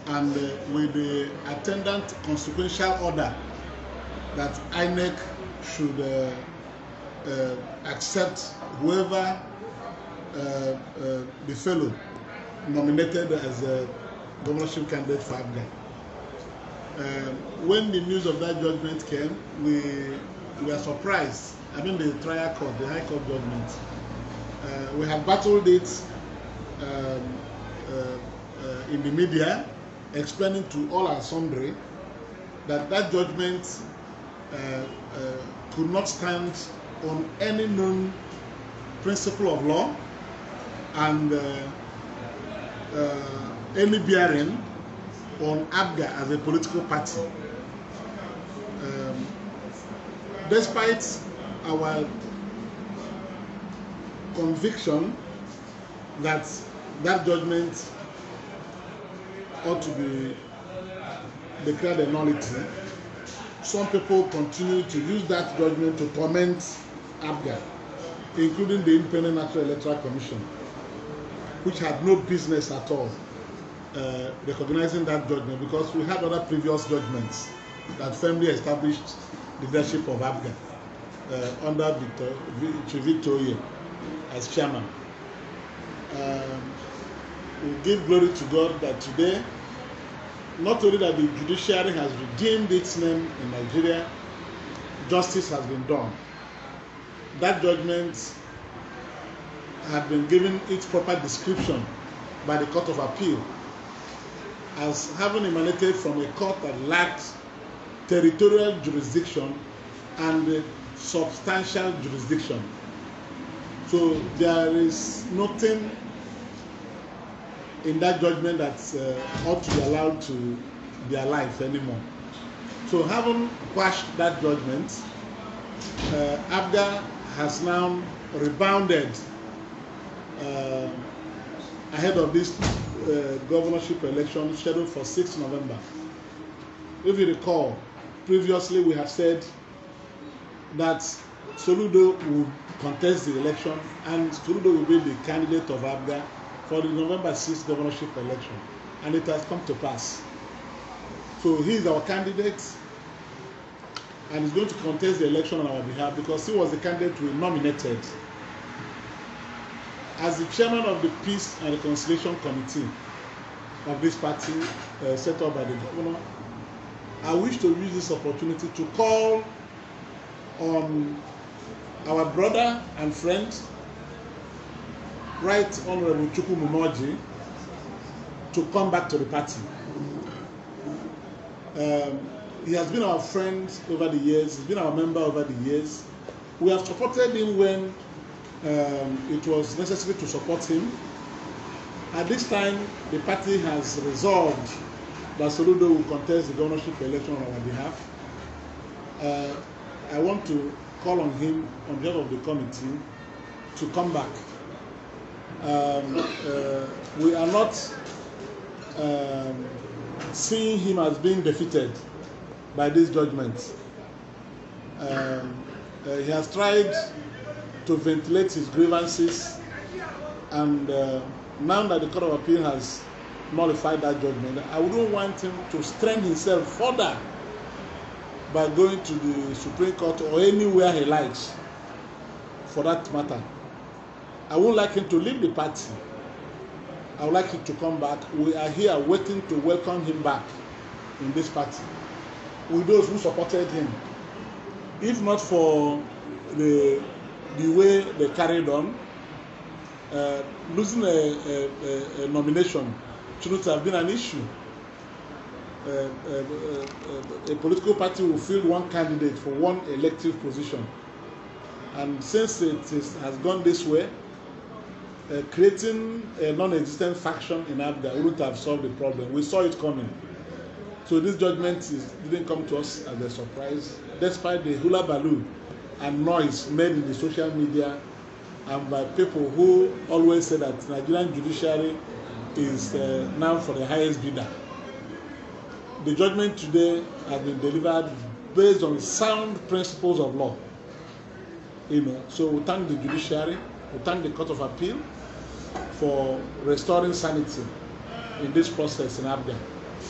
and with the attendant consequential order that INEC should accept whoever the fellow nominated as a governorship candidate for APGA. When the news of that judgment came, we were surprised. I mean, the trial court, the high court judgment. We had battled it in the media, explaining to all our sundry that that judgment could not stand on any known principle of law and any bearing on APGA as a political party. Despite our conviction that that judgment ought to be declared a nullity, some people continue to use that judgment to torment APGA, including the Independent National Electoral Commission, which had no business at all recognizing that judgment, because we had other previous judgments that firmly established the leadership of APGA under Victor Oye as chairman. We give glory to God that today, not only that the judiciary has redeemed its name in Nigeria, justice has been done. That judgment had been given its proper description by the Court of Appeal as having emanated from a court that lacked territorial jurisdiction and substantial jurisdiction. So there is nothing in that judgment that ought to be allowed to be alive anymore. So having quashed that judgment, APGA has now rebounded ahead of this governorship election scheduled for 6th November. If you recall, previously we have said that Soludo would contest the election and Soludo will be the candidate of APGA for the November 6th governorship election, and it has come to pass. So he is our candidate and is going to contest the election on our behalf because he was the candidate we nominated. As the chairman of the Peace and Reconciliation Committee of this party set up by the governor, I wish to use this opportunity to call on our brother and friend, Right Honorable Chukwu Munoji, to come back to the party. He has been our friend over the years, he's been our member over the years. We have supported him when it was necessary to support him. At this time, the party has resolved that Soludo will contest the governorship election on our behalf. I want to call on him on behalf of the committee to come back. We are not seeing him as being defeated by this judgment. He has tried to ventilate his grievances, and now that the Court of Appeal has nullified that judgment, I wouldn't want him to strain himself further by going to the Supreme Court or anywhere he likes, for that matter. I would like him to leave the party. I would like him to come back. We are here waiting to welcome him back in this party with those who supported him. If not for the way they carried on, losing a nomination shouldn't have been an issue. A political party will field one candidate for one elective position, and since it has gone this way, creating a non-existent faction in APGA wouldn't have solved the problem. We saw it coming. So this judgment didn't come to us as a surprise, despite the hula baloo and noise made in the social media and by people who always say that Nigerian judiciary is now for the highest bidder. The judgment today has been delivered based on sound principles of law. So we thank the judiciary, we thank the Court of Appeal for restoring sanity in this process in APGA.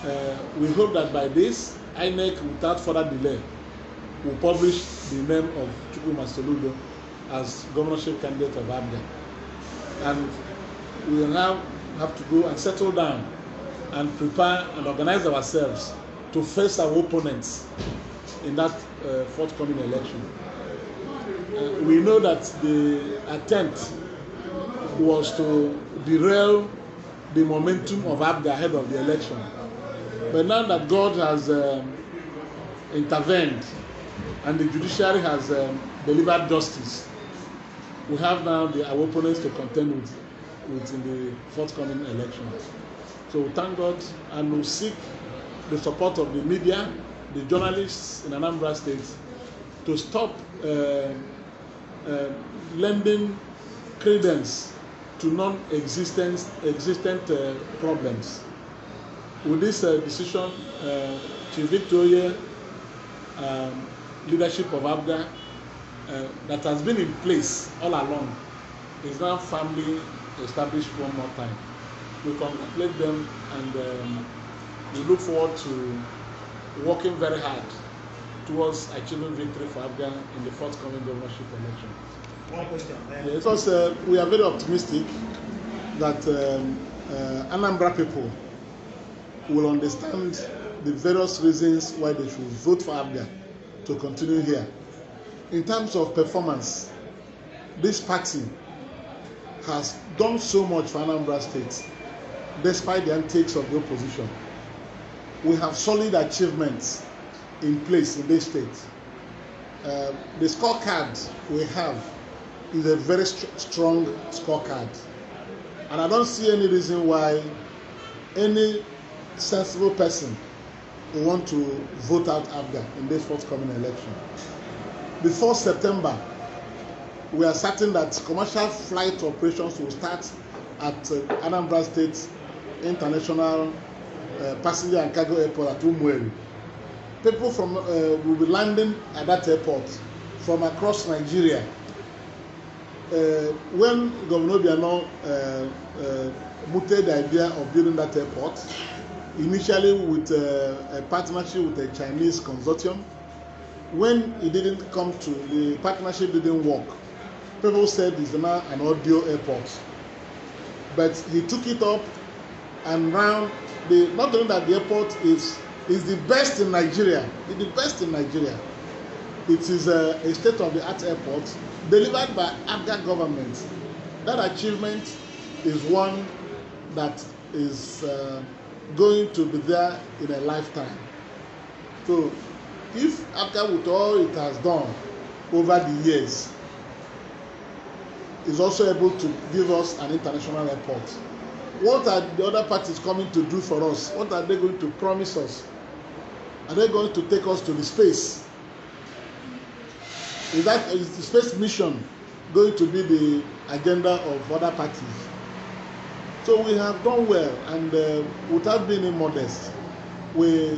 We hope that by this, INEC, without further delay, will publish the name of Chukwuma Soludo as governorship candidate of Abia. And we will now have to go and settle down and prepare and organize ourselves to face our opponents in that forthcoming election. We know that the attempt was to derail the momentum of Abia ahead of the election. But now that God has intervened and the judiciary has delivered justice, we have now our opponents to contend with in the forthcoming election. So we thank God and we seek the support of the media, the journalists in Anambra State to stop lending credence to non-existent problems. With this decision, Chief Victor leadership of Abga that has been in place all along is now firmly established one more time. We congratulate them and we look forward to working very hard towards achieving victory for Abga in the forthcoming governorship election. One question. Yes, because we are very optimistic that Anambra people will understand the various reasons why they should vote for Abga to continue here. In terms of performance, this party has done so much for Anambra State, despite the antics of the opposition. We have solid achievements in place in this state. The scorecard we have is a very strong scorecard, and I don't see any reason why any sensible person will want to vote out Abga in this forthcoming election. Before September, we are certain that commercial flight operations will start at Anambra State International Passenger and Cargo Airport at Umueri. People from will be landing at that airport from across Nigeria. When Governor Obiano mooted the idea of building that airport, initially with a partnership with a Chinese consortium, when it didn't come to, the partnership didn't work, people said it's now an audio airport. But he took it up, and now not only that the airport is the best in Nigeria, it's the best in Nigeria. It is a state-of-the-art airport delivered by Abga government. That achievement is one that is going to be there in a lifetime. So if Abga, with all it has done over the years, is also able to give us an international airport, what are the other parties coming to do for us? What are they going to promise us? Are they going to take us to the space? Is the space mission going to be the agenda of other parties? So we have done well, and without being immodest, we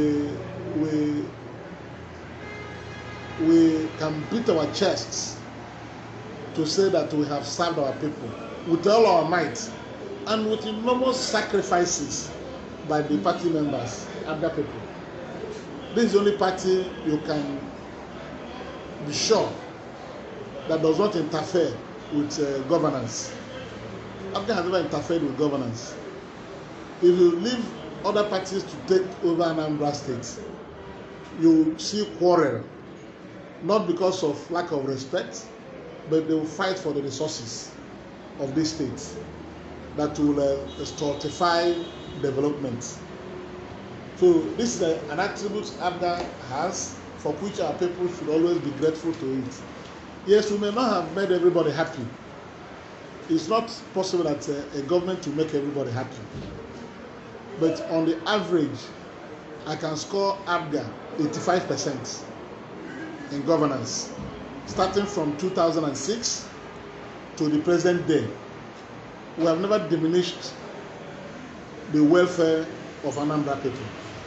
can beat our chests to say that we have served our people with all our might and with enormous sacrifices by the party members, other people. This is the only party you can be sure that does not interfere with governance. Abga has never interfered with governance. If you leave other parties to take over Anambra State, you see quarrel, not because of lack of respect, but they will fight for the resources of this state that will stultify development. So this is an attribute Abga has, for which our people should always be grateful to it. Yes, we may not have made everybody happy. It's not possible that a government will make everybody happy. But on the average, I can score Abga 85% in governance, starting from 2006 to the present day. We have never diminished the welfare of Anambra people.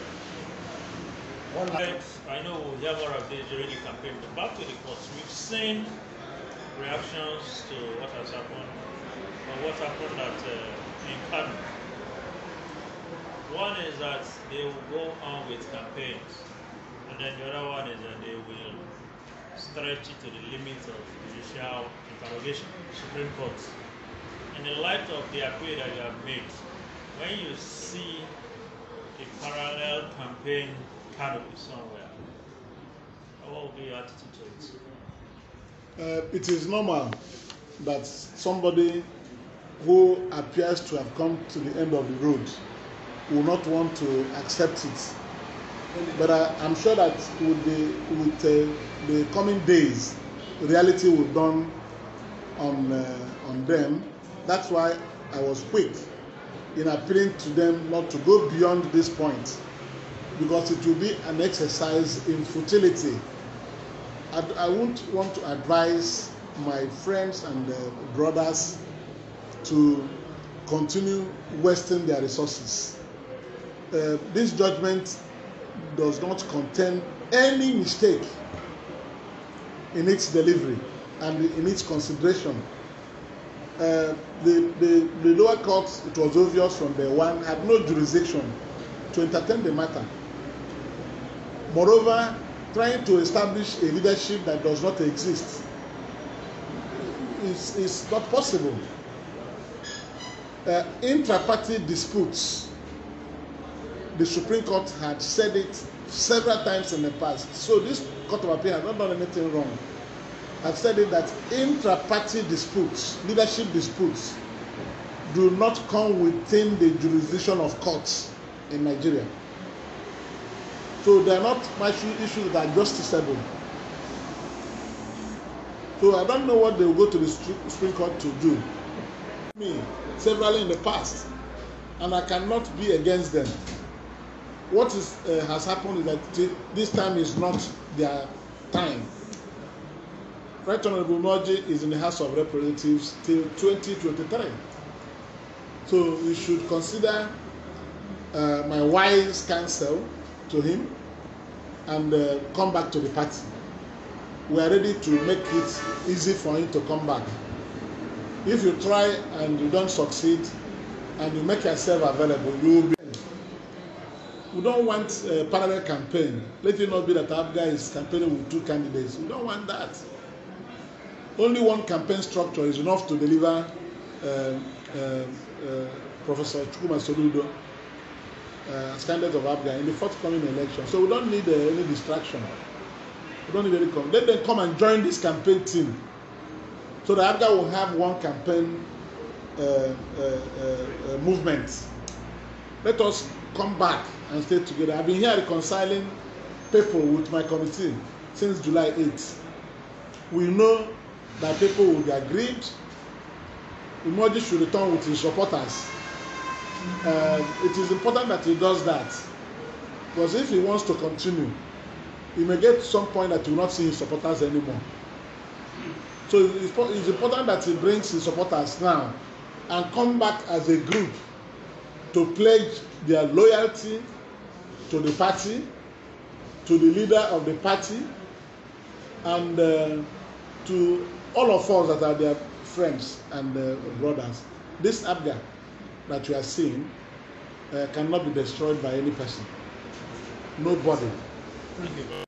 I know we'll hear more of this during the campaign, but back to the courts. We've seen reactions to what has happened, or what happened in Kano. One is that they will go on with campaigns, and then the other one is that they will stretch it to the limit of judicial interrogation, Supreme Court. In the light of the appeal that you have made, when you see a parallel campaign canopy somewhere, what will be your attitude to it? It is normal that somebody who appears to have come to the end of the road will not want to accept it. But I'm sure that with the coming days, reality will dawn on them. That's why I was quick in appealing to them not to go beyond this point, because it will be an exercise in futility. I won't want to advise my friends and brothers to continue wasting their resources. This judgment does not contain any mistake in its delivery and in its consideration. The lower courts, it was obvious from day one, had no jurisdiction to entertain the matter. Moreover, trying to establish a leadership that does not exist is not possible. Intra-party disputes, the Supreme Court had said it several times in the past. So this Court of Appeal has not done anything wrong. I've said it that intra-party disputes, leadership disputes, do not come within the jurisdiction of courts in Nigeria. So they are not issues that are justiciable. So I don't know what they will go to the Supreme Court to do. Me, severally in the past, and I cannot be against them. What has happened is that this time is not their time. Right Honorable Moji is in the House of Representatives till 2023. So you should consider my wise counsel to him and come back to the party. We are ready to make it easy for him to come back. If you try and you don't succeed and you make yourself available, you will be. We don't want a parallel campaign. Let it not be that APGA is campaigning with two candidates. We don't want that. Only one campaign structure is enough to deliver Professor Chukwuma Soludo as candidate of APGA in the forthcoming election. So we don't need any distraction. We don't need any. Let them come and join this campaign team, so the APGA will have one campaign movement. Let us come back and stay together. I've been here reconciling people with my committee since July 8th. We know that people will be aggrieved. Umoji should return with his supporters. It is important that he does that, because if he wants to continue, he may get to some point that he will not see his supporters anymore. So it's important that he brings his supporters now and come back as a group to pledge their loyalty to the party, to the leader of the party, and to all of us that are their friends and brothers. This APGA that you are seeing cannot be destroyed by any person. Nobody. Thank you.